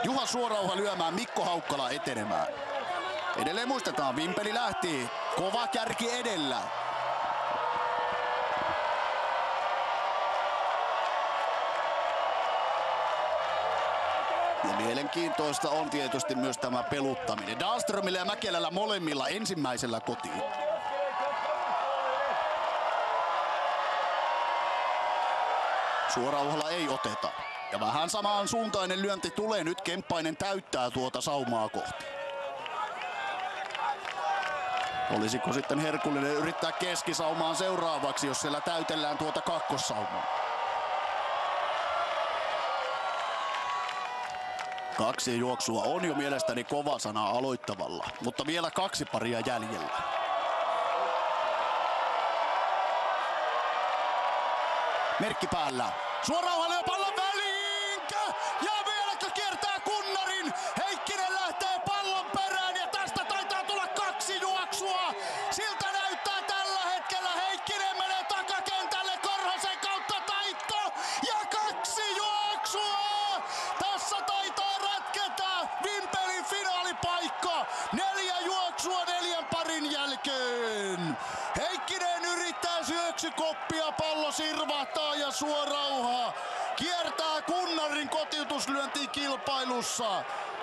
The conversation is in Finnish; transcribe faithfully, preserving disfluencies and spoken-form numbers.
Juha Suorauha lyömään, Mikko Haukkala etenemään. Edelleen muistetaan, Vimpeli lähti. Kova kärki edellä. Ja mielenkiintoista on tietysti myös tämä peluttaminen. Dahlströmillä ja Mäkelällä molemmilla ensimmäisellä kotiin. Suorauhalla ei oteta. Ja vähän samaan suuntainen lyönti tulee nyt. Kemppainen täyttää tuota saumaa kohti. Olisiko sitten herkullinen yrittää keskisaumaan seuraavaksi, jos siellä täytellään tuota kakkossaumaa? Kaksi juoksua on jo mielestäni kova sana aloittavalla, mutta vielä kaksi paria jäljellä. Merkki päällä. Suorauha lyö pallon väliin ja vieläkö kiertää Kunnarin. Heikkinen lähtee pallon perään ja tästä taitaa tulla kaksi juoksua. Siltä näyttää tällä hetkellä. Heikkinen menee takakentälle Korhosen kautta taitto ja kaksi juoksua. Tässä taitaa ratketa Vimpelin finaalipaikka. Neljä juoksua neljän parin jälkeen. Heikkinen yrittää syöksykoppia, pallo sirvahtaa ja Suorauha kiertää Kunnarin kotiutuslyöntikilpailussa.